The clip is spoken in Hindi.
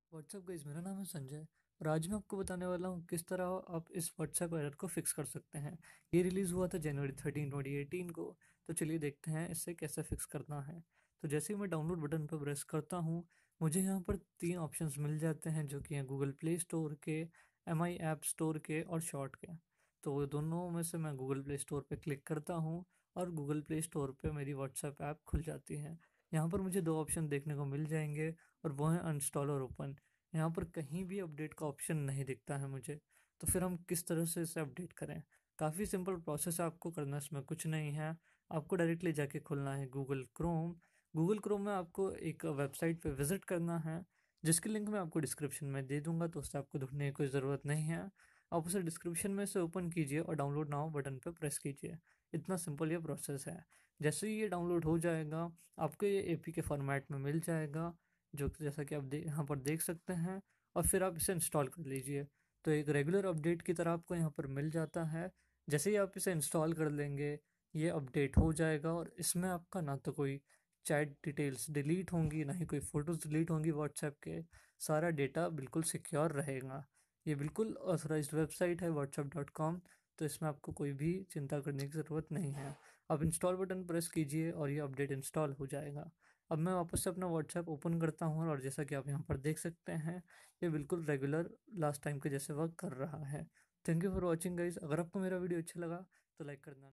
व्हाट्सएप गाइस, मेरा नाम है संजय और आज मैं आपको बताने वाला हूँ किस तरह आप इस व्हाट्सएप एरर को फिक्स कर सकते हैं। ये रिलीज़ हुआ था जनवरी 13 2018 को। तो चलिए देखते हैं इसे कैसे फिक्स करना है। तो जैसे ही मैं डाउनलोड बटन पर प्रेस करता हूँ, मुझे यहाँ पर तीन ऑप्शंस मिल जाते हैं जो कि हैं गूगल प्ले स्टोर के, MI ऐप स्टोर के और शॉर्ट के। तो दोनों में से मैं गूगल प्ले स्टोर पर क्लिक करता हूँ और गूगल प्ले स्टोर पर मेरी व्हाट्सएप ऐप खुल जाती है। यहाँ पर मुझे दो ऑप्शन देखने को मिल जाएंगे और वो है अनइंस्टॉल और ओपन। यहाँ पर कहीं भी अपडेट का ऑप्शन नहीं दिखता है मुझे। तो फिर हम किस तरह से इसे अपडेट करें? काफ़ी सिंपल प्रोसेस है आपको करना, इसमें कुछ नहीं है। आपको डायरेक्टली जाके खुलना है गूगल क्रोम में आपको एक वेबसाइट पे विजिट करना है, जिसकी लिंक मैं आपको डिस्क्रिप्शन में दे दूंगा, तो उससे आपको ढूंढने की कोई ज़रूरत नहीं है। आप उसे डिस्क्रिप्शन में से ओपन कीजिए और डाउनलोड नाउ बटन पर प्रेस कीजिए। इतना सिंपल ये प्रोसेस है। जैसे ही ये डाउनलोड हो जाएगा, आपको ये एपी के फॉर्मेट में मिल जाएगा, जो जैसा कि आप यहाँ पर देख सकते हैं। और फिर आप इसे इंस्टॉल कर लीजिए। तो एक रेगुलर अपडेट की तरह आपको यहाँ पर मिल जाता है। जैसे ही आप इसे इंस्टॉल कर लेंगे, ये अपडेट हो जाएगा और इसमें आपका ना तो कोई चैट डिटेल्स डिलीट होंगी, ना ही कोई फ़ोटोज़ डिलीट होंगी व्हाट्सएप के। सारा डेटा बिल्कुल सिक्योर रहेगा। ये बिल्कुल ऑथराइज्ड वेबसाइट है whatsapp.com। तो इसमें आपको कोई भी चिंता करने की ज़रूरत नहीं है। आप इंस्टॉल बटन प्रेस कीजिए और ये अपडेट इंस्टॉल हो जाएगा। अब मैं वापस से अपना व्हाट्सएप ओपन करता हूँ और जैसा कि आप यहाँ पर देख सकते हैं, ये बिल्कुल रेगुलर लास्ट टाइम के जैसे वर्क कर रहा है। Thank you for watching guys. अगर आपको मेरा वीडियो अच्छा लगा तो लाइक करना।